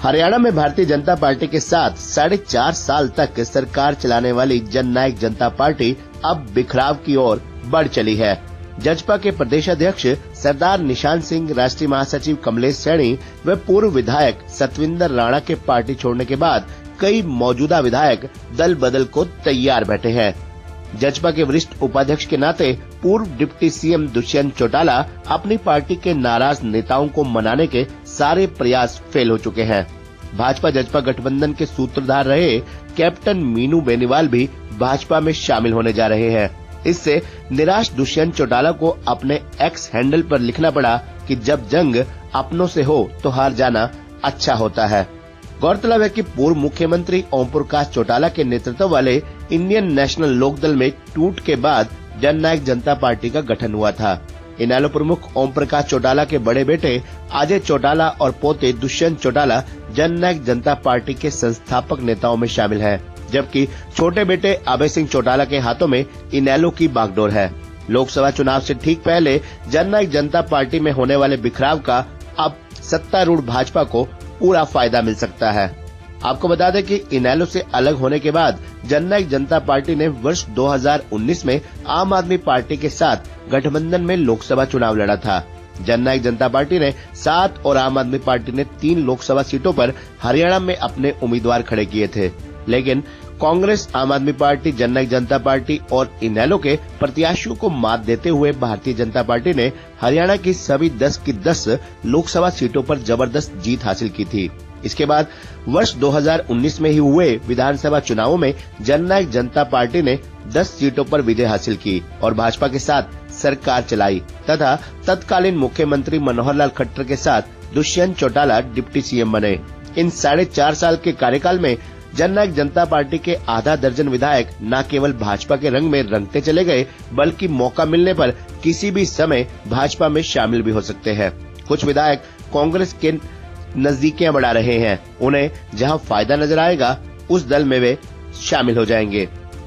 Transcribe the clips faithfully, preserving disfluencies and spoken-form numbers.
हरियाणा में भारतीय जनता पार्टी के साथ साढ़े चार साल तक सरकार चलाने वाली जन नायक जनता पार्टी अब बिखराव की ओर बढ़ चली है। जजपा के प्रदेश अध्यक्ष सरदार निशान सिंह, राष्ट्रीय महासचिव कमलेश सैनी व पूर्व विधायक सतविंदर राणा के पार्टी छोड़ने के बाद कई मौजूदा विधायक दल बदल को तैयार बैठे हैं। जजपा के वरिष्ठ उपाध्यक्ष के नाते पूर्व डिप्टी सीएम दुष्यंत चौटाला अपनी पार्टी के नाराज नेताओं को मनाने के सारे प्रयास फेल हो चुके हैं। भाजपा जजपा गठबंधन के सूत्रधार रहे कैप्टन मीनू बेनीवाल भी भाजपा में शामिल होने जा रहे हैं। इससे निराश दुष्यंत चौटाला को अपने एक्स हैंडल पर लिखना पड़ा कि जब जंग अपनों से हो तो हार जाना अच्छा होता है। गौरतलब है कि पूर्व मुख्यमंत्री ओम प्रकाश चौटाला के नेतृत्व वाले इंडियन नेशनल लोकदल में टूट के बाद जन नायक जनता पार्टी का गठन हुआ था। इनेलो प्रमुख ओम प्रकाश चौटाला के बड़े बेटे अजय चौटाला और पोते दुष्यंत चौटाला जन नायक जनता पार्टी के संस्थापक नेताओं में शामिल हैं, जबकि छोटे बेटे अभय सिंह चौटाला के हाथों में इनेलो की बागडोर है। लोकसभा चुनाव से ठीक पहले जन नायक जनता पार्टी में होने वाले बिखराव का अब सत्तारूढ़ भाजपा को पूरा फायदा मिल सकता है। आपको बता दें कि इनेलो से अलग होने के बाद जन नायक जनता पार्टी ने वर्ष दो हज़ार उन्नीस में आम आदमी पार्टी के साथ गठबंधन में लोकसभा चुनाव लड़ा था। जन नायक जनता पार्टी ने सात और आम आदमी पार्टी ने तीन लोकसभा सीटों पर हरियाणा में अपने उम्मीदवार खड़े किए थे, लेकिन कांग्रेस, आम आदमी पार्टी, जन नायक जनता पार्टी और इनेलो के प्रत्याशियों को मात देते हुए भारतीय जनता पार्टी ने हरियाणा की सभी दस की दस लोकसभा सीटों पर जबरदस्त जीत हासिल की थी। इसके बाद वर्ष दो हज़ार उन्नीस में ही हुए विधानसभा चुनावों में जन नायक जनता पार्टी ने दस सीटों पर विजय हासिल की और भाजपा के साथ सरकार चलाई तथा तत्कालीन मुख्यमंत्री मनोहर लाल खट्टर के साथ दुष्यंत चौटाला डिप्टी सीएम बने। इन साढ़े चार साल के कार्यकाल में जन नायक जनता पार्टी के आधा दर्जन विधायक न केवल भाजपा के रंग में रंगते चले गए, बल्कि मौका मिलने पर किसी भी समय भाजपा में शामिल भी हो सकते हैं। कुछ विधायक कांग्रेस के नजदीकियां बढ़ा रहे हैं, उन्हें जहां फायदा नजर आएगा उस दल में वे शामिल हो जाएंगे।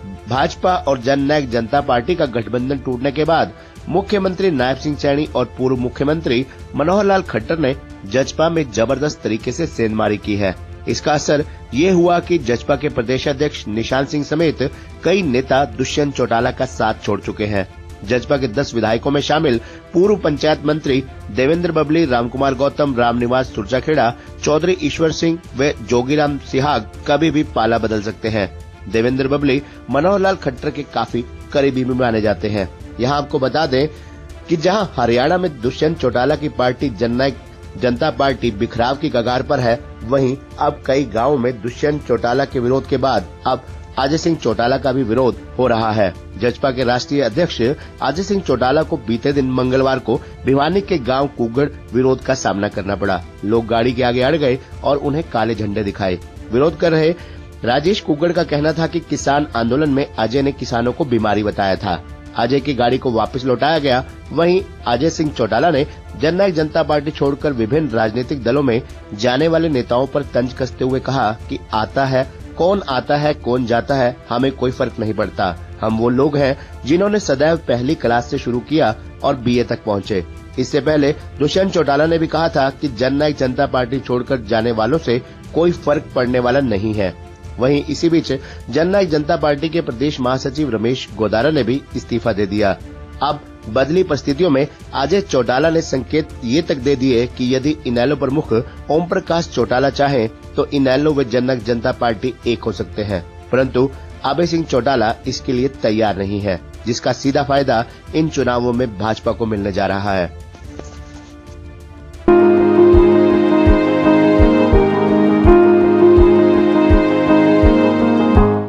भाजपा और जन नायक जनता पार्टी का गठबंधन टूटने के बाद मुख्यमंत्री नायब सिंह सैनी और पूर्व मुख्यमंत्री मनोहर लाल खट्टर ने जजपा में जबरदस्त तरीके से सेंधमारी की है। इसका असर ये हुआ कि जजपा के प्रदेश अध्यक्ष निशान सिंह समेत कई नेता दुष्यंत चौटाला का साथ छोड़ चुके हैं। जजपा के दस विधायकों में शामिल पूर्व पंचायत मंत्री देवेंद्र बबली, रामकुमार गौतम, रामनिवास सुरजाखेड़ा, चौधरी ईश्वर सिंह व जोगीराम सिहाग कभी भी पाला बदल सकते हैं। देवेंद्र बबली मनोहर लाल खट्टर के काफी करीबी भी माने जाते हैं। यहाँ आपको बता दें कि जहाँ हरियाणा में दुष्यंत चौटाला की पार्टी जन नायक जनता पार्टी बिखराव की कगार पर है, वहीं अब कई गांवों में दुष्यंत चौटाला के विरोध के बाद अब अजय सिंह चौटाला का भी विरोध हो रहा है। जजपा के राष्ट्रीय अध्यक्ष अजय सिंह चौटाला को बीते दिन मंगलवार को भिवानी के गांव कुगड़ विरोध का सामना करना पड़ा। लोग गाड़ी के आगे अड़ गए और उन्हें काले झंडे दिखाए। विरोध कर रहे राजेश कुगड़ का कहना था कि किसान आंदोलन में अजय ने किसानों को बीमारी बताया था। अजय की गाड़ी को वापस लौटाया गया। वहीं अजय सिंह चौटाला ने जन नायक जनता पार्टी छोड़कर विभिन्न राजनीतिक दलों में जाने वाले नेताओं पर तंज कसते हुए कहा कि आता है कौन आता है कौन जाता है, हमें कोई फर्क नहीं पड़ता। हम वो लोग हैं जिन्होंने सदैव पहली क्लास से शुरू किया और बीए तक पहुंचे। इससे पहले दुष्यंत चौटाला ने भी कहा था कि जन नायक जनता पार्टी छोड़कर जाने वालों से कोई फर्क पड़ने वाला नहीं है। वहीं इसी बीच जन नायक जनता पार्टी के प्रदेश महासचिव रमेश गोदारा ने भी इस्तीफा दे दिया। अब बदली परिस्थितियों में अजय चौटाला ने संकेत ये तक दे दिए कि यदि इनेलो प्रमुख ओम प्रकाश चौटाला चाहें तो इनेलो व जन नायक जनता पार्टी एक हो सकते हैं, परंतु अभय सिंह चौटाला इसके लिए तैयार नहीं है, जिसका सीधा फायदा इन चुनावों में भाजपा को मिलने जा रहा है।